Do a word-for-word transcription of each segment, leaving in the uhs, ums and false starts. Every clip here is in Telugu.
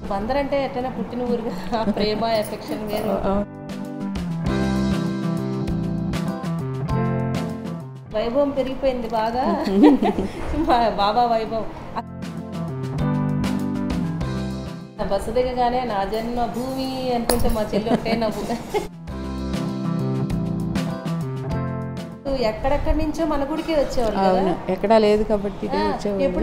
బందర్ అంటే ఎట్లైనా పుట్టిన ఊరుగా ప్రేమ ఎఫెక్షన్ వేరు. వైభవం పెరిగిపోయింది బాగా, బాబా వైభవం. బస్సు దిగగానే నా జన్మ భూమి అనుకుంటే మా చెల్లి ఒకటే నవ్వు. ఎక్కడెక్కడి నుంచో మన గుడికే వచ్చేవాళ్ళు కదా, ఎక్కడా లేదు కాబట్టి ఎప్పుడు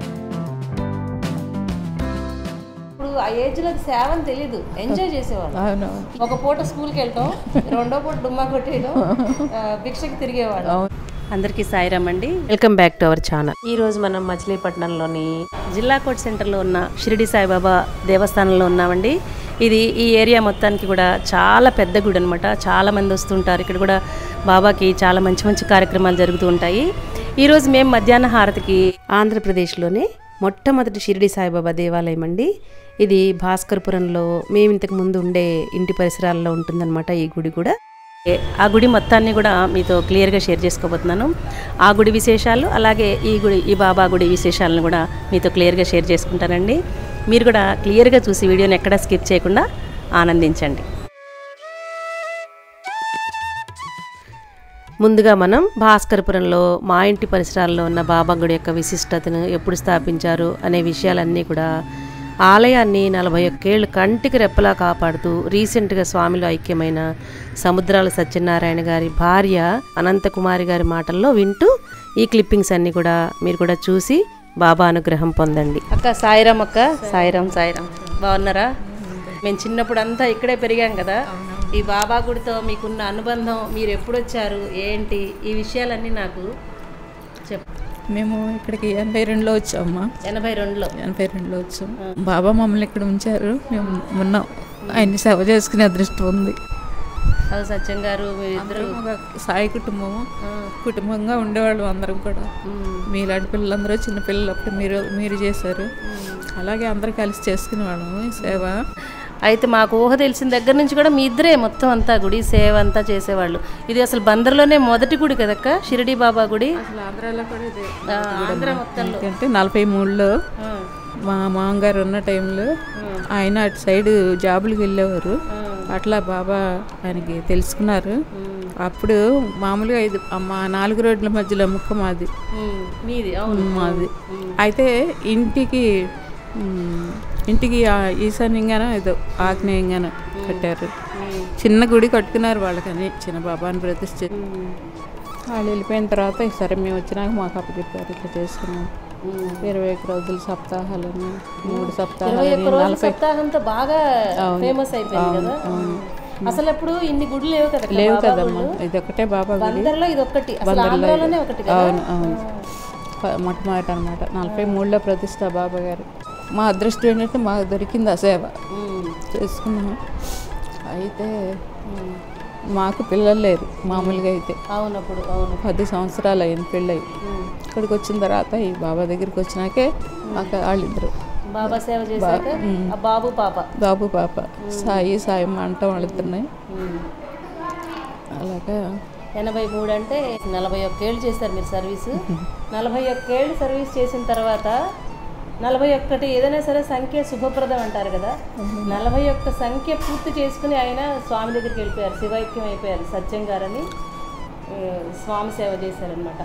ఇప్పుడు ఆ ఏజ్ లో సేవని తెలీదు, ఎంజాయ్ చేసేవాళ్ళు. ఒక పూట స్కూల్కి వెళ్తాం, రెండో పూట డుమ్మా కొట్టేయడం, భిక్షకి తిరిగేవాళ్ళు. అందరికీ సాయిరామ్ అండి, welcome back to our channel. ఈ రోజు మనం మచిలీపట్నంలోని జిల్లా కోర్ట్ సెంటర్లో ఉన్న షిరిడి సాయిబాబా దేవస్థానంలో ఉన్నామండి. ఇది ఈ ఏరియా మొత్తానికి కూడా చాలా పెద్ద గుడి అనమాట. చాలా మంది వస్తుంటారు. ఇక్కడ కూడా బాబాకి చాలా మంచి మంచి కార్యక్రమాలు జరుగుతూ ఉంటాయి. ఈరోజు మేము మధ్యాహ్న హారతికి ఆంధ్రప్రదేశ్లోనే మొట్టమొదటి షిరిడి సాయిబాబా దేవాలయం అండి. ఇది భాస్కర్పురంలో మేము ఇంతకు ముందు ఉండే ఇంటి పరిసరాల్లో ఉంటుందన్నమాట ఈ గుడి కూడా. ఆ గుడి మొత్తాన్ని కూడా మీతో క్లియర్గా షేర్ చేసుకోబోతున్నాను. ఆ గుడి విశేషాలు, అలాగే ఈ గుడి ఈ బాబా గుడి విశేషాలను కూడా మీతో క్లియర్గా షేర్ చేసుకుంటానండి. మీరు కూడా క్లియర్గా చూసి వీడియోని ఎక్కడా స్కిప్ చేయకుండా ఆనందించండి. ముందుగా మనం భాస్కర్పురంలో మా ఇంటి పరిసరాల్లో ఉన్న బాబా గుడి యొక్క విశిష్టతను, ఎప్పుడు స్థాపించారు అనే విషయాలన్నీ కూడా, ఆలయాన్ని నలభై ఒక్కేళ్ళు కంటికి రెప్పలా కాపాడుతూ రీసెంట్గా స్వామిలో ఐక్యమైన సముద్రాల సత్యనారాయణ గారి భార్య అనంతకుమారి గారి మాటల్లో వింటూ ఈ క్లిప్పింగ్స్ అన్నీ కూడా మీరు కూడా చూసి బాబా అనుగ్రహం పొందండి. అక్క సాయిరామ్. అక్క సాయిరామ్. సాయిరామ్. బాగున్నారా? మేము చిన్నప్పుడు అంతా ఇక్కడే పెరిగాం కదా. ఈ బాబా గుడితో మీకున్న అనుబంధం, మీరు ఎప్పుడు వచ్చారు, ఏంటి, ఈ విషయాలన్నీ నాకు చెప్పు. మేము ఇక్కడికి ఎనభై రెండులో వచ్చామమ్మా. ఎనభై రెండులో ఎనభై రెండులో వచ్చాం. బాబా మమ్మల్ని ఇక్కడ ఉంచారు, మేము ఉన్నాం. ఆయన్ని సేవ చేసుకునే అదృష్టం ఉంది. అది సత్యం గారు మీరిద్దరు సాయి కుటుంబం కుటుంబంగా ఉండేవాళ్ళు అందరం కూడా. మీలాంటి పిల్లలందరూ చిన్నపిల్లలు అప్పుడు మీరు మీరు చేశారు, అలాగే అందరూ కలిసి చేసుకునేవాళ్ళము ఈ సేవ. అయితే మాకు ఊహ తెలిసిన దగ్గర నుంచి కూడా మీ ఇద్దరే మొత్తం అంతా గుడి సేవ అంతా చేసేవాళ్ళు. ఇది అసలు బందర్లోనే మొదటి గుడి కదక్క షిరిడి బాబా గుడి. ఆంధ్రాలో కూడా ఆంధ్ర మొత్తంలో అంటే నలభై మూడులో మా మామగారు ఉన్న టైంలో ఆయన అటు సైడ్ జాబులకు వెళ్ళేవారు. అట్లా బాబా ఆయనకి తెలుసుకున్నారు. అప్పుడు మామూలుగా ఇది మా నాలుగు రోడ్ల మధ్యలో ముక్క మాది మీది మాది. అయితే ఇంటికి ఇంటికి ఈశాన్యంగానో ఏదో ఆగ్నేయంగానో కట్టారు. చిన్న గుడి కట్టుకున్నారు వాళ్ళకని, చిన్న బాబాని ప్రతిష్ఠ. వాళ్ళు వెళ్ళిపోయిన తర్వాత సరే మేము వచ్చినాక మాకు అప్పచెప్పారు, ఇట్లా చేసుకున్నాం. ఇరవై ఒక్క రోజుల సప్తాహాలని, మూడు సప్తాహాలు సప్తాహంతో బాగా ఫేమస్ అయిపోయింది కదా. అసలు ఎప్పుడు ఇన్ని గుడులు లేవు కదా. లేవు కదమ్మా, ఇది ఒకటే బాబా గుడి. బందర్లో ఇది ఒకటి, బందర్లోనే ఒకటి. అవును అవును, మొట్టమొదటి అనమాట. నలభై మూడులో ప్రతిష్ఠ బాబా గారు. మా అదృష్టం ఏంటంటే మాకు దొరికింది ఆ సేవ చేసుకున్నాము. అయితే మాకు పిల్లలు లేరు మామూలుగా. అయితే అవునప్పుడు అవును పది సంవత్సరాలు అయింది పెళ్ళయి. ఇక్కడికి వచ్చిన తర్వాత ఈ బాబా దగ్గరికి వచ్చినాకే మాకు వాళ్ళిద్దరు బాబా సేవ చేశాక బాబు పాప బాబు పాప సాయి సాయమ్మ అంటాం వాళ్ళిద్దరున్నాయి. అలాగా ఎనభై మూడు అంటే నలభై ఒక్కేళ్ళు చేస్తారు మీరు సర్వీసు. నలభై ఒక్కేళ్ళు సర్వీస్ చేసిన తర్వాత నలభై ఒక్కటి ఏదైనా సరే సంఖ్య శుభప్రదం అంటారు కదా. నలభై ఒక్క సంఖ్య పూర్తి చేసుకుని ఆయన స్వామి దగ్గరికి వెళ్ళిపోయారు, శివైక్యం అయిపోయారు. సత్యం గారని స్వామి సేవ చేశారనమాట.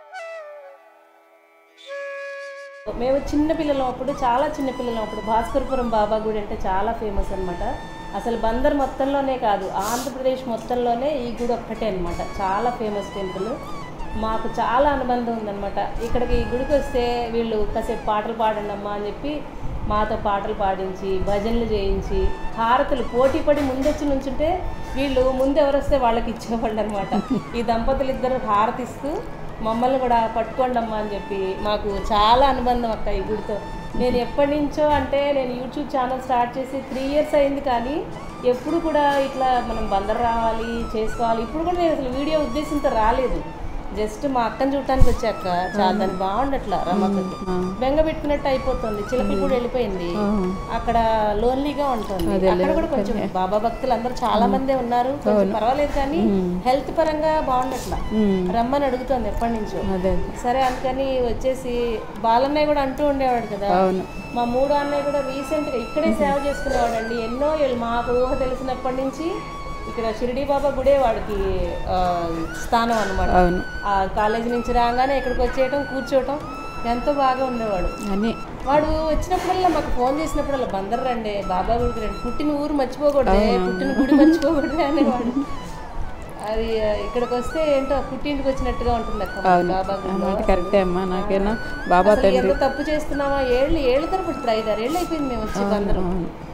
మేము చిన్నపిల్లలం అప్పుడు, చాలా చిన్నపిల్లలం అప్పుడు భాస్కర్పురం బాబా గుడి అంటే చాలా ఫేమస్ అనమాట. అసలు బందర్ మొత్తంలోనే కాదు, ఆంధ్రప్రదేశ్ మొత్తంలోనే ఈ గుడి ఒక్కటే అనమాట, చాలా ఫేమస్ టెంపుల్. మాకు చాలా అనుబంధం ఉందన్నమాట. ఇక్కడికి ఈ గుడికి వస్తే వీళ్ళు కాసేపు పాటలు పాడండి అమ్మా అని చెప్పి మాతో పాటలు పాడించి, భజనలు చేయించి, హారతులు పోటీ పడి ముందొచ్చి నుంచుంటే వీళ్ళు ముందు ఎవరు వస్తే వాళ్ళకి ఇచ్చేవాళ్ళు అనమాట. ఈ దంపతులు ఇద్దరు హారతిస్తూ మమ్మల్ని కూడా పట్టుకోండి అమ్మా అని చెప్పి, మాకు చాలా అనుబంధం అక్క ఈ గుడితో. నేను ఎప్పటి నుంచో అంటే నేను యూట్యూబ్ ఛానల్ స్టార్ట్ చేసి త్రీ ఇయర్స్ అయింది, కానీ ఎప్పుడు కూడా ఇట్లా మనం బందర్ రావాలి చేసుకోవాలి ఇప్పుడు కూడా నేను అసలు వీడియో ఉద్దేశంతో రాలేదు. జస్ట్ మా అక్కని చూడటానికి వచ్చాక చాలా దాన్ని బాగుండట్లా రమ్మక్కకి బెంగ పెట్టుకున్నట్టు అయిపోతుంది. చిలకలు కూడా వెళ్ళిపోయింది, అక్కడ లోన్లీగా ఉంటుంది. అక్కడ కూడా కొంచెం బాబా భక్తులు అందరూ చాలా మందే ఉన్నారు, కొంచెం పర్వాలేదు, కానీ హెల్త్ పరంగా బాగుండట్లా. రమ్మని అడుగుతుంది ఎప్పటి నుంచో. సరే అందుకని వచ్చేసి బాలన్నయ్య కూడా అంటూ ఉండేవాడు కదా, మా మూడో అన్నయ్య కూడా రీసెంట్ గా ఇక్కడే సేవ చేసుకునేవాడు అండి ఎన్నో ఏళ్ళు. మాకు ఊహ తెలిసినప్పటి నుంచి ఇక్కడ షిరిడి బాబా గుడే వాడికి స్థానం అనమాట. ఆ కాలేజీ నుంచి రాగానే ఇక్కడికి వచ్చేయటం, కూర్చోవటం ఎంతో బాగా ఉండేవాడు. అని వాడు వచ్చినప్పుడల్లా మాకు ఫోన్ చేసినప్పుడల్లా బందర్ రండి, బాబా గుడికి రండి, పుట్టిన ఊరు మర్చిపోకూడదే, పుట్టిన గుడి మర్చిపోకూడదే అనేవాడు. అది ఇక్కడికి వస్తే ఏంటో పుట్టింటికి వచ్చినట్టుగా ఉంటుంది అక్క బాబా గుడి. కరెక్టే అమ్మా. నాకేనా బాబా ఎంత తప్పు చేస్తున్నామా, ఏళ్ళు ఏళ్ళ తరపు ఇప్పుడు ఐదారు ఏళ్ళు అయిపోయింది మేము వచ్చి బందరం.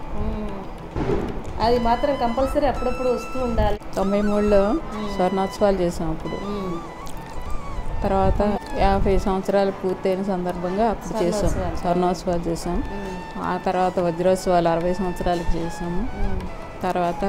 అది మాత్రం కంపల్సరీ అప్పుడప్పుడు వస్తూ ఉండాలి. తొంభై మూడులో స్వర్ణోత్సవాలు చేసాం అప్పుడు. తర్వాత యాభై సంవత్సరాలు పూర్తయిన సందర్భంగా అప్పుడు చేసాం స్వర్ణోత్సవాలు చేసాం. ఆ తర్వాత వజ్రోత్సవాలు అరవై సంవత్సరాలకు చేసాము. తర్వాత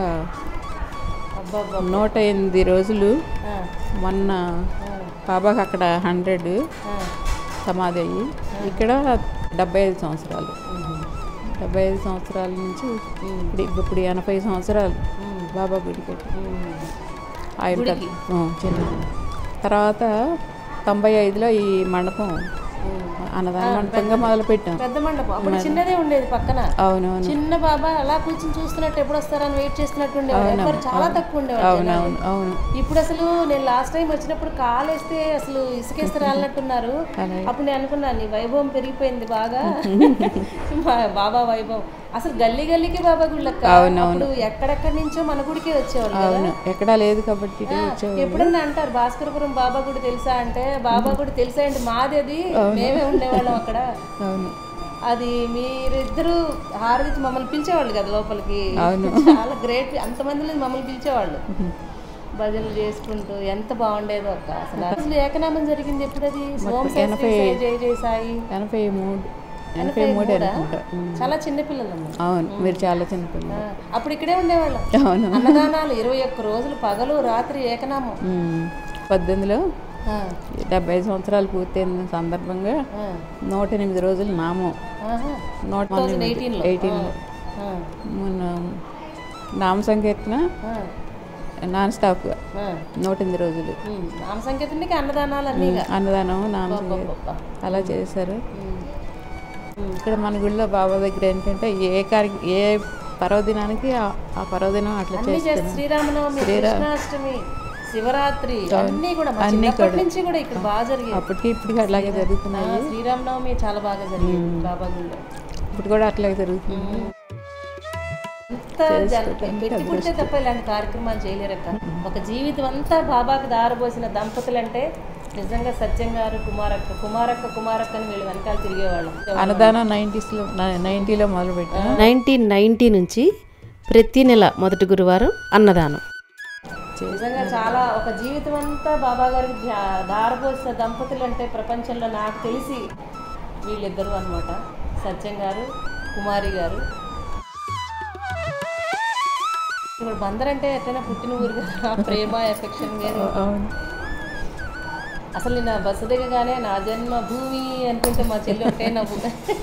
నూట ఎనిమిది రోజులు మొన్న బాబాకి అక్కడ హండ్రెడ్ సమాధి అయ్యి, ఇక్కడ డెబ్బై ఐదు సంవత్సరాలు డెబ్బై ఐదు సంవత్సరాల నుంచి ఇప్పుడు ఇప్పుడు ఎనభై సంవత్సరాలు బాబా గుడి కట్టి ఆయన చిన్న. తర్వాత తొంభై ఐదులో ఈ మండపం అన్నదాన మండపంగా మొదలు పెట్టాం. పెద్ద మండపం అప్పుడు చిన్నదే ఉండేది పక్కన. అవునవును. చిన్న బాబా అలా కూర్చొని చూస్తున్నట్టు ఎప్పుడు వస్తారని వెయిట్ చేస్తున్నట్టు ఉండేవాడు, చాలా తక్కువ ఉండేవాడు. అవునవును అవును. ఇప్పుడు అసలు నేను లాస్ట్ టైం వచ్చినప్పుడు కాలేస్తే అసలు ఇసుకేస్తే రాలన్నట్టున్నారు. అప్పుడు నేను అనుకున్నాను నీ వైభవం పెరిగిపోయింది బాగా, బాబా వైభవం. అసలు గల్లీ గల్లీకి బాబా గుళ్ళక్క. అవునవును. ఎక్కడెక్కడి నుంచో మన గుడికి వచ్చేవాళ్ళు, ఎక్కడా లేదు కాబట్టి. ఎప్పుడన్నా అంటారు భాస్కరపురం బాబా గుడి తెలుసా అంటే, బాబా గుడి తెలుసా అంటే మాది అది, మేమే ఉండేవాళ్ళం అక్కడ. అది మీరిద్దరు హారతి మమ్మల్ని పిలిచేవాళ్ళు కదా లోపలికి. చాలా గ్రేట్, అంతమంది మమ్మల్ని పిలిచేవాళ్ళు భజనలు చేసుకుంటూ. ఎంత బాగుండేదో అక్క అసలు. అసలు ఏకనామం జరిగింది ఎప్పుడు అది? జై జై సాయి ఎనభై మూడు ఎనభై మూడు చాలా చిన్నపిల్లలు. అవును, మీరు చాలా చిన్నపిల్లలు. అప్పుడు ఇక్కడే ఉండేవాళ్ళం. అవును. అన్నదానాలు ఇరవై ఒక్క రోజులు పగలు రాత్రి ఏకనామం. పద్దెనిమిదిలో డెబ్బై ఐదు సంవత్సరాలు పూర్తయిన సందర్భంగా నూట ఎనిమిది రోజులు నామం. నూట ఎయిటీన్లో మొన్న నామ సంకీర్తన నాన్ స్టాప్ నూట ఎనిమిది రోజులు నామ సంకీర్తనకి అన్నదానాలు అన్ని అన్నదానం నామ సంకీర్తన అలా చేశారు. ఇక్కడ మన గుడిలో బాబా దగ్గర ఏంటంటే ఏ కార్య ఏ పర్వదినానికి ఆ పర్వదినం అట్లా చేస్తారు. శ్రీరామనవమి, కృష్ణాష్టమి, శివరాత్రి అన్ని కూడా అన్ని నుంచి కూడా ఇక్కడ బాగా జరిగింది. అప్పటికి ఇప్పటికి అట్లాగే జరుగుతున్నాయి. శ్రీరామనవమి చాలా బాగా జరిగింది బాబా గుడిలో. ఇప్పుడు కూడా అట్లాగే జరుగుతుంది. పెట్టి పుడితే తప్ప ఇలాంటి కార్యక్రమాలు చేయలేరక్క. ఒక జీవితం అంతా బాబాకి దారబోసిన దంపతులు అంటే నిజంగా సత్యం గారు, కుమారక్క కుమారక్క కుమారక్క అని వీళ్ళు వెనకాల తిరిగేవాళ్ళం. అన్నదానం నైంటీస్లో నైంటీలో మొదలు పెట్టాను. నైన్టీన్ నైన్టీ నుంచి ప్రతి నెల మొదటి గురువారం అన్నదానం. నిజంగా చాలా ఒక జీవితం అంతా బాబా గారికి దారపోసిన దంపతులు అంటే ప్రపంచంలో నాకు తెలిసి వీళ్ళిద్దరు అనమాట, సత్యం గారు, కుమారి గారు. ఇప్పుడు బందర్ అంటే ఎట్లయినా పుట్టిన ఊరుగా ప్రేమ ఎఫెక్షన్ వేరు. అసలు నేను బస్సు దిగగానే నా జన్మ భూమి అనుకుంటే మా చెల్లి ఒకటే నవ్వు.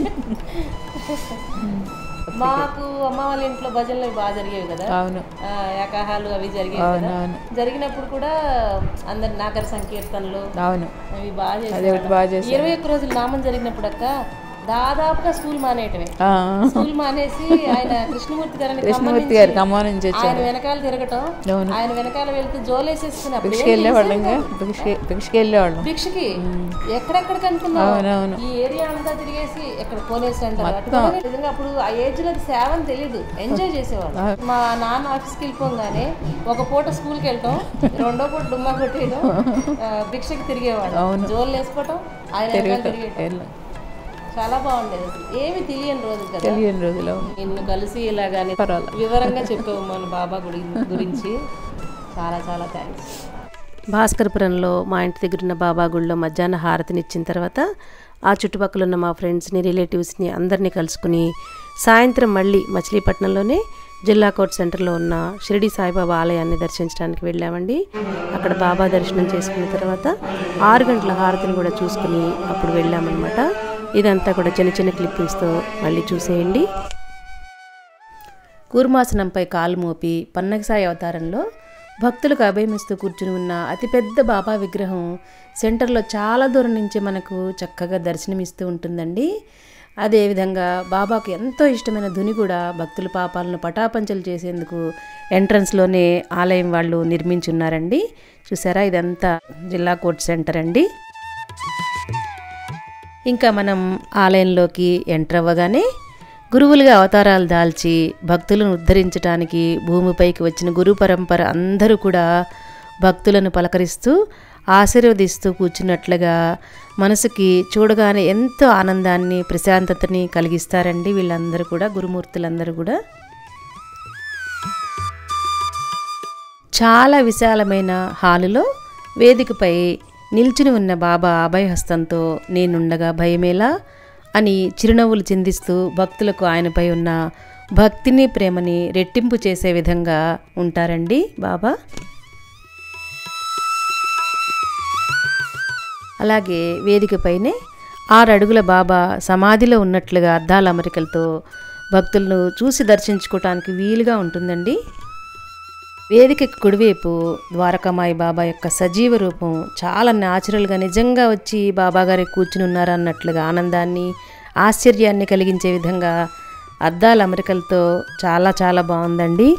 మాకు అమ్మ వాళ్ళ ఇంట్లో భజనలు బాగా జరిగేవి కదా, ఏకాహాలు అవి జరిగేవి కదా. జరిగినప్పుడు కూడా అందరు నాగర సంకీర్తనలు అవి బాగా చేసేవాళ్ళు. ఇరవై ఒక్క రోజులు నామం జరిగినప్పుడు అక్క దాదాపుగా స్కూల్ మానేయటమే. స్కూల్ మానేసి ఆయన కృష్ణమూర్తి గారు కృష్ణమూర్తి గారు ఖమ్మం నుంచి ఆయన వెనకాల తిరగటం, ఆయన వెనకాల వెళ్తూ జోలేసేసుకుని భిక్షకి ఎక్కడెక్కడ కనుక్కున్నాం. ఈ ఏరియా అంతా తిరిగేసి ఎక్కడ పోనేసి అంటారు. నిజంగా అప్పుడు ఆ ఏజ్ లో సేవని తెలీదు, ఎంజాయ్ చేసేవాళ్ళు. మా నాన్న ఆఫీస్కి వెళ్ళిపోగానే ఒక పూట స్కూల్కి వెళ్ళటం, రెండో పూట డుమ్మా కొట్టేయడం, భిక్షకి తిరిగేవాడు, జోలు వేసుకోవటం, ఆయన వెనకాల తిరిగేయడం. చాలా బాగుండేది. అసలు ఏమి తెలియని రోజులు కదా, తెలియని రోజులు. నిన్ను కలిసి ఇలాగానే వివరంగా చెప్పావు మన బాబా గుడి గురించి. చాలా చాలా థ్యాంక్స్. భాస్కరపురంలో మా ఇంటి దగ్గర ఉన్న బాబా గుడిలో మధ్యాహ్న హారతిని ఇచ్చిన తర్వాత ఆ చుట్టుపక్కల ఉన్న మా ఫ్రెండ్స్ని, రిలేటివ్స్ని అందరినీ కలుసుకుని సాయంత్రం మళ్ళీ మచిలీపట్నంలోనే జిల్లా కోర్ట్ సెంటర్లో ఉన్న షిరిడి సాయిబాబా ఆలయాన్ని దర్శించడానికి వెళ్ళామండి. అక్కడ బాబా దర్శనం చేసుకున్న తర్వాత ఆరు గంటల హారతిని కూడా చూసుకుని అప్పుడు వెళ్ళామన్నమాట. ఇదంతా కూడా చిన్న చిన్న క్లిప్పింగ్స్తో మళ్ళీ చూసేయండి. కూర్మాసనంపై కాలు మోపి పన్నగసాయి అవతారంలో భక్తులకు అభయమిస్తూ కూర్చుని ఉన్న అతిపెద్ద బాబా విగ్రహం సెంటర్లో చాలా దూరం నుంచి మనకు చక్కగా దర్శనమిస్తూ ఉంటుందండి. అదేవిధంగా బాబాకు ఎంతో ఇష్టమైన ధుని కూడా భక్తుల పాపాలను పటాపంచలు చేసేందుకు ఎంట్రన్స్లోనే ఆలయం వాళ్ళు నిర్మించున్నారండి. చూసారా, ఇదంతా జిల్లా కోర్ట్ సెంటర్ అండి. ఇంకా మనం ఆలయంలోకి ఎంటర్ అవ్వగానే గురువులుగా అవతారాలు దాల్చి భక్తులను ఉద్ధరించడానికి భూమిపైకి వచ్చిన గురు పరంపర అందరూ కూడా భక్తులను పలకరిస్తూ ఆశీర్వదిస్తూ కూర్చున్నట్లుగా మనసుకి చూడగానే ఎంతో ఆనందాన్ని ప్రశాంతతని కలిగిస్తారండి వీళ్ళందరూ కూడా, గురుమూర్తులందరూ కూడా. చాలా విశాలమైన హాలులో వేదికపై నిల్చుని ఉన్న బాబా అభయహస్తంతో నేనుండగా భయమేలా అని చిరునవ్వులు చిందిస్తూ భక్తులకు ఆయనపై ఉన్న భక్తిని ప్రేమని రెట్టింపు చేసే విధంగా ఉంటారండి బాబా. అలాగే వేదికపైనే ఆరు అడుగుల బాబా సమాధిలో ఉన్నట్లుగా అద్దాల అమరికలతో భక్తులను చూసి దర్శించుకోవటానికి వీలుగా ఉంటుందండి. వేదిక కుడివైపు ద్వారకామాయి బాబా యొక్క సజీవ రూపం చాలా న్యాచురల్గా నిజంగా వచ్చి బాబాగారి కూర్చుని ఉన్నారన్నట్లుగా ఆనందాన్ని ఆశ్చర్యాన్ని కలిగించే విధంగా అద్దాల అమరికలతో చాలా చాలా బాగుందండి.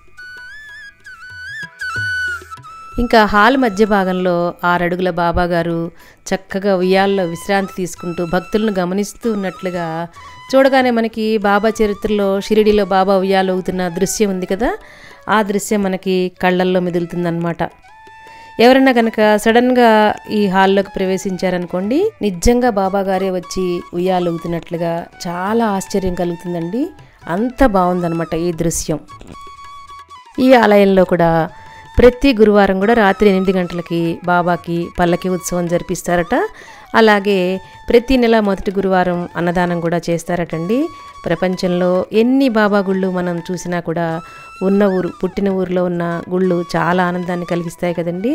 ఇంకా హాల్ మధ్య భాగంలో ఆరడుగుల బాబా గారు చక్కగా ఉయ్యాల్లో విశ్రాంతి తీసుకుంటూ భక్తులను గమనిస్తూ ఉన్నట్లుగా చూడగానే మనకి బాబా చరిత్రలో షిరిడిలో బాబా ఉయ్యాలు ఊగుతున్న దృశ్యం ఉంది కదా, ఆ దృశ్యం మనకి కళ్ళల్లో మెదులుతుందన్నమాట. ఎవరన్నా కనుక సడన్గా ఈ హాల్లోకి ప్రవేశించారనుకోండి, నిజంగా బాబా గారే వచ్చి ఉయ్యాలు ఊగుతున్నట్లుగా చాలా ఆశ్చర్యం కలుగుతుందండి. అంత బాగుందన్నమాట ఈ దృశ్యం. ఈ ఆలయంలో కూడా ప్రతి గురువారం కూడా రాత్రి ఎనిమిది గంటలకి బాబాకి పల్లకి ఉత్సవం జరిపిస్తారట. అలాగే ప్రతి నెల మొదటి గురువారం అన్నదానం కూడా చేస్తారటండి. ప్రపంచంలో ఎన్ని బాబా గుళ్ళు మనం చూసినా కూడా ఉన్న ఊరు పుట్టిన ఊరిలో ఉన్న గుళ్ళు చాలా ఆనందాన్ని కలిగిస్తాయి కదండి.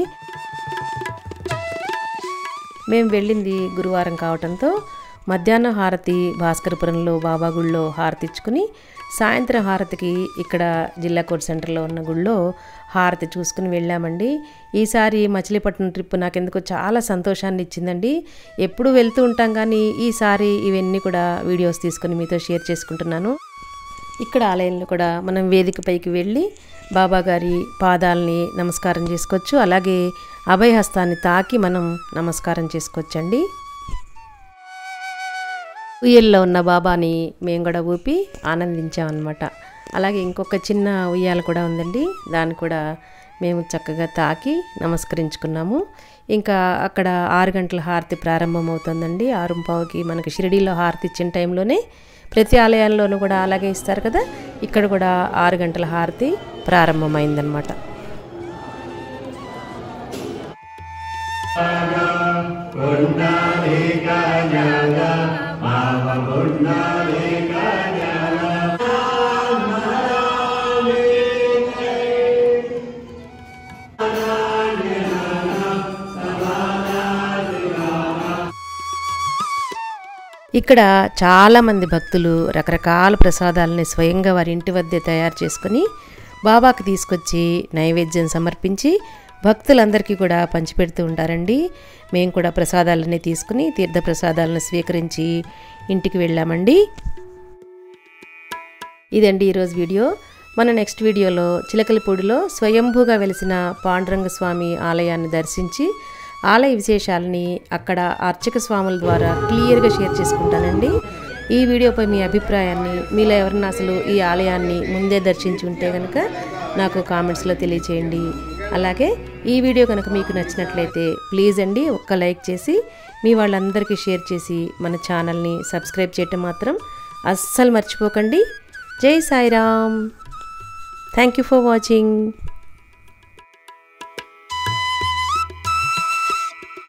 మేము వెళ్ళింది గురువారం కావటంతో మధ్యాహ్నం హారతి భాస్కరపురంలో బాబా గుళ్ళో హారతి ఇచ్చుకుని సాయంత్రం హారతికి ఇక్కడ జిల్లా కోర్ట్ సెంటర్లో ఉన్న గుళ్ళో హారతి చూసుకుని వెళ్ళామండి. ఈసారి మచిలీపట్నం ట్రిప్ నాకెందుకో చాలా సంతోషాన్ని ఇచ్చిందండి. ఎప్పుడు వెళ్తూ ఉంటాం కానీ ఈసారి ఇవన్నీ కూడా వీడియోస్ తీసుకుని మీతో షేర్ చేసుకుంటున్నాను. ఇక్కడ ఆలయంలో కూడా మనం వేదిక పైకి వెళ్ళి బాబాగారి పాదాలని నమస్కారం చేసుకోవచ్చు. అలాగే అభయహస్తాన్ని తాకి మనం నమస్కారం చేసుకోవచ్చండి. ఉయ్యల్లో ఉన్న బాబాని మేము కూడా ఊపి ఆనందించామన్నమాట. అలాగే ఇంకొక చిన్న ఉయ్యాల కూడా ఉందండి, దాన్ని కూడా మేము చక్కగా తాకి నమస్కరించుకున్నాము. ఇంకా అక్కడ ఆరు గంటల హారతి ప్రారంభం అవుతుందండి. ఆరు పావుకి మనకి షిరిడీలో హారతి ఇచ్చిన టైంలోనే ప్రతి ఆలయాల్లోనూ కూడా అలాగే ఇస్తారు కదా, ఇక్కడ కూడా ఆరు గంటల హారతి ప్రారంభమైందనమాట. ఇక్కడ చాలామంది భక్తులు రకరకాల ప్రసాదాలని స్వయంగా వారి ఇంటి వద్దే తయారు చేసుకుని బాబాకి తీసుకొచ్చి నైవేద్యం సమర్పించి భక్తులందరికీ కూడా పంచిపెడుతూ ఉంటారండి. మేము కూడా ప్రసాదాలన్నీ తీసుకుని తీర్థ ప్రసాదాలను స్వీకరించి ఇంటికి వెళ్ళామండి. ఇదండి ఈరోజు వీడియో. మన నెక్స్ట్ వీడియోలో చిలకలపూడిలో స్వయంభూగా వెలిసిన పాండురంగ స్వామి ఆలయాన్ని దర్శించి ఆలయ విశేషాలని అక్కడ అర్చక స్వాముల ద్వారా క్లియర్గా షేర్ చేసుకుంటానండి. ఈ వీడియోపై మీ అభిప్రాయాన్ని, మీలో ఎవరన్నా అసలు ఈ ఆలయాన్ని ముందే దర్శించి ఉంటే కనుక నాకు కామెంట్స్లో తెలియచేయండి. అలాగే ఈ వీడియో కనుక మీకు నచ్చినట్లయితే ప్లీజ్ అండి ఒక్క లైక్ చేసి మీ వాళ్ళందరికీ షేర్ చేసి మన ఛానల్ని సబ్స్క్రైబ్ చేయటం మాత్రం అస్సలు మర్చిపోకండి. Jai Sairam. Thank you for watching.